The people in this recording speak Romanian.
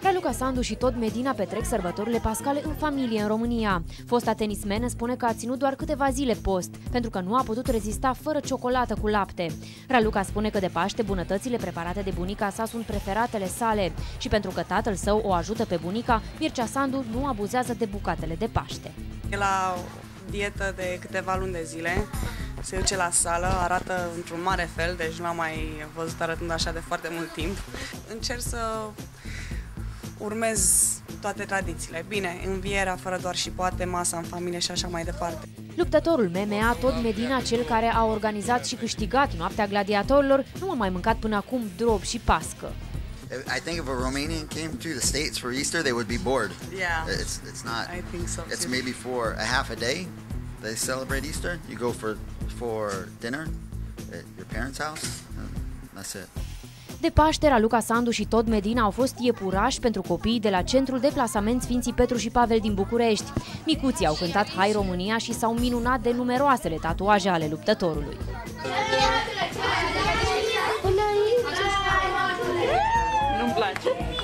Raluca Sandu și Todd Medina petrec sărbătorile pascale în familie în România. Fosta tenismenă spune că a ținut doar câteva zile post, pentru că nu a putut rezista fără ciocolată cu lapte. Raluca spune că de Paște bunătățile preparate de bunica sa sunt preferatele sale și pentru că tatăl său o ajută pe bunica, Mircea Sandu nu abuzează de bucatele de Paște. E la dietă de câteva luni de zile, se duce la sală, arată într-un mare fel, deci nu l-am mai văzut arătând așa de foarte mult timp. Încerc să urmez toate tradițiile. Bine, învierea fără doar și poate, masa în familie și așa mai departe. Luptătorul MMA, Todd Medina, cel care a organizat și câștigat Noaptea Gladiatorilor, nu a mai mâncat până acum drop și pască. I think if a Romanian came to the States for Easter, they would be bored. Yeah. It's not. I think so. It's maybe for a half a day. They celebrate Easter. You go for dinner at your parents' house. And that's it. De Paște, Raluca Sandu și Todd Medina au fost iepurași pentru copiii de la Centrul de Plasament Sfinții Petru și Pavel din București. Micuții au cântat Hai România și s-au minunat de numeroasele tatuaje ale luptătorului. Nu-mi place.